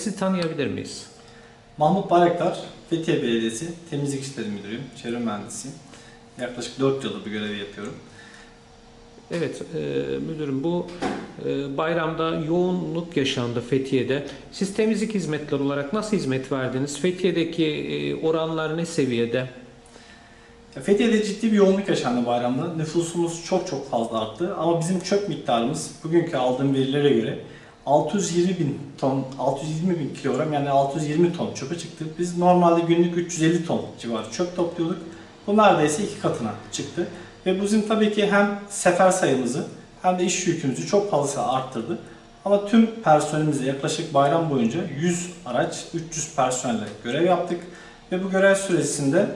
sizi tanıyabilir miyiz? Mahmut Bayraktar, Fethiye Belediyesi Temizlik İşleri Müdürüyüm, çevre mühendisiyim. Yaklaşık 4 yıldır bu görevi yapıyorum. Evet, müdürüm bu bayramda yoğunluk yaşandı Fethiye'de. Siz temizlik hizmetleri olarak nasıl hizmet verdiniz? Fethiye'deki oranlar ne seviyede? Fethiye'de ciddi bir yoğunluk yaşandı bayramda. Nüfusumuz çok fazla arttı ama bizim çöp miktarımız bugünkü aldığım verilere göre 620 bin ton, 620 bin kilogram yani 620 ton çöpe çıktı. Biz normalde günlük 350 ton civarı çöp topluyorduk. Bu neredeyse 2 katına çıktı. Ve bizim tabii ki hem sefer sayımızı hem de iş yükümüzü çok fazla arttırdı. Ama tüm personelimize yaklaşık bayram boyunca 100 araç, 300 personelle görev yaptık. Ve bu görev süresinde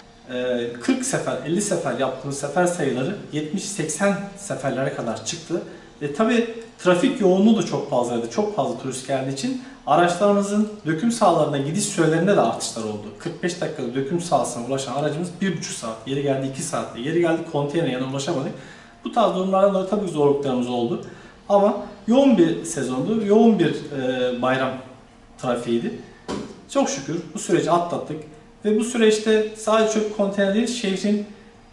40 sefer, 50 sefer yaptığımız sefer sayıları 70-80 seferlere kadar çıktı. Tabii trafik yoğunluğu da çok fazlaydı. Çok fazla turist geldiği için araçlarımızın döküm sahalarına gidiş sürelerinde de artışlar oldu. 45 dakikada döküm sahasına ulaşan aracımız 1,5 saat, yeri geldi 2 saatte, yeri geldi konteynere yana ulaşamadık. Bu tarz durumlardan dolayı tabii zorluklarımız oldu. Ama yoğun bir sezondu, yoğun bir bayram trafiğiydi. Çok şükür bu süreci atlattık. Ve bu süreçte sadece çöp konteyneri değil, şehrin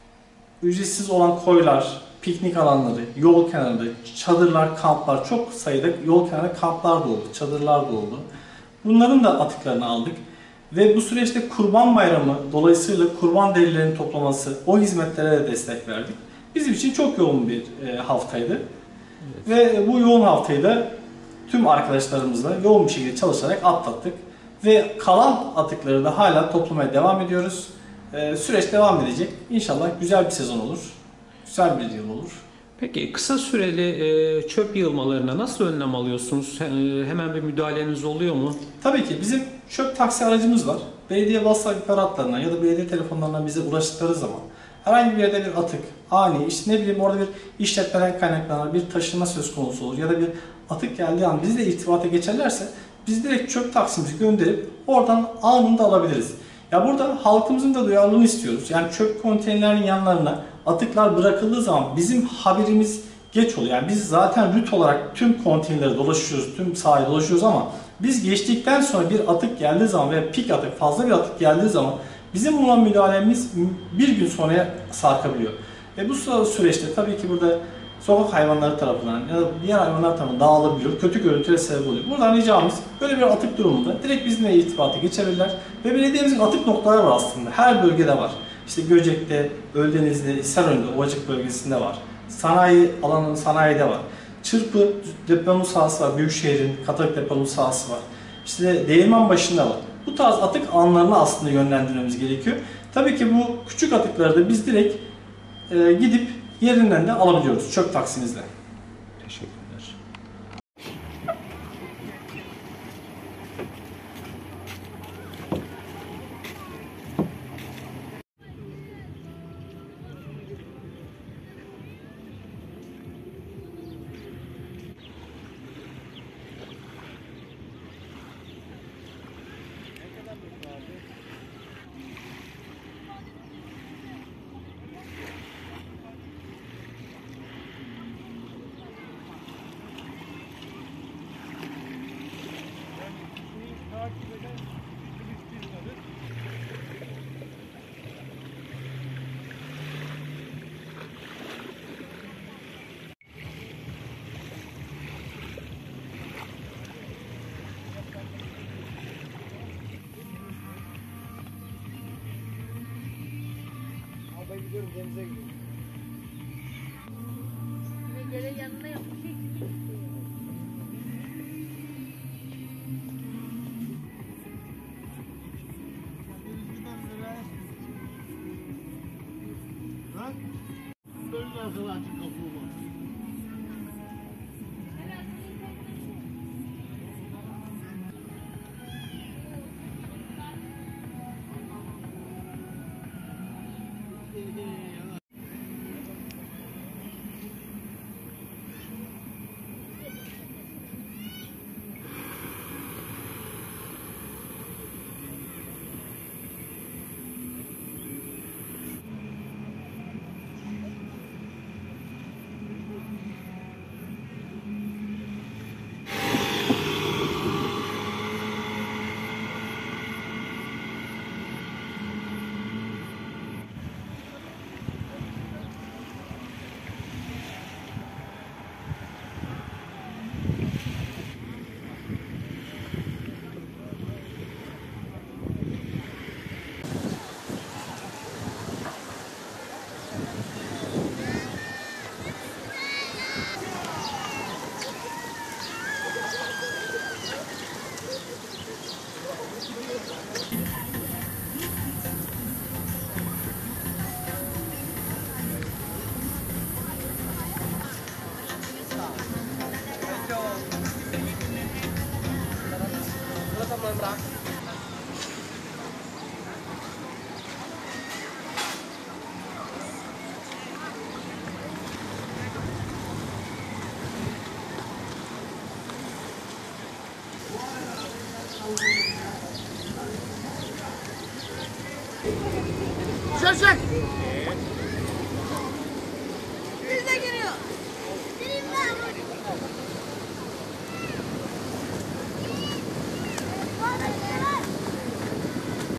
ücretsiz olan koylar, piknik alanları, yol kenarı, çadırlar, kamplar, çok sayıda yol kenarı kamplar da oldu, çadırlar da oldu. Bunların da atıklarını aldık. Ve bu süreçte Kurban Bayramı dolayısıyla kurban derilerinin toplaması, o hizmetlere de destek verdik. Bizim için çok yoğun bir haftaydı. Evet. Ve bu yoğun haftayı da tüm arkadaşlarımızla yoğun bir şekilde çalışarak atlattık. Ve kalan atıkları da hala toplamaya devam ediyoruz. Süreç devam edecek. İnşallah güzel bir sezon olur. Güzel bir yıl olur. Peki kısa süreli çöp yığılmalarına nasıl önlem alıyorsunuz? Hemen bir müdahaleniz oluyor mu? Tabii ki bizim çöp taksi aracımız var. Belediye WhatsApp ihbaratlarına ya da belediye telefonlarına bize ulaştıkları zaman herhangi bir yerde bir atık, ani, işte ne bileyim orada bir işletmeden kaynaklanan bir taşınma söz konusu olur ya da bir atık geldiği an bizle irtibata geçerlerse biz direkt çöp taksimizi gönderip oradan anında alabiliriz. Ya burada halkımızın da duyarlılığını istiyoruz. Yani çöp konteynerlerinin yanlarına atıklar bırakıldığı zaman bizim haberimiz geç oluyor. Yani biz zaten rüt olarak tüm konteynerleri dolaşıyoruz, tüm sahayı dolaşıyoruz ama biz geçtikten sonra bir atık geldiği zaman veya pik atık, fazla bir atık geldiği zaman bizim buna müdahalemiz bir gün sonraya sarkabiliyor. Ve bu süreçte tabii ki burada sokak hayvanları tarafından ya da diğer hayvanlar tarafından dağılabiliyor, kötü görüntüye sebep oluyor. Buradan ricamız böyle bir atık durumunda direkt bizimle irtibata geçebilirler. Ve belediyemizin atık noktaları var aslında. Her bölgede var. İşte Göcek'te, Öldeniz'de, Hisarönü'nde, Ovacık bölgesinde var. Sanayi alanının sanayide var. Çırpı depolama sahası var. Büyükşehir'in Katolik depolama sahası var. İşte Değirmenbaşı'nda var. Bu tarz atık alanlarına aslında yönlendirmemiz gerekiyor. Tabii ki bu küçük atıkları da biz direkt gidip yerinden de alabiliyoruz çöp taksimizle. Teşekkürler. Ben gidiyorum denize gidiyorum. Ve gene yanına yapacak. Böyle nasıl açık kapı var? Dışarı çek.